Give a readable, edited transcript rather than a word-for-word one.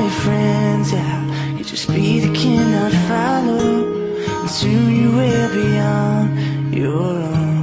your friends out. You just be the king, not follow, and soon you will be on your own.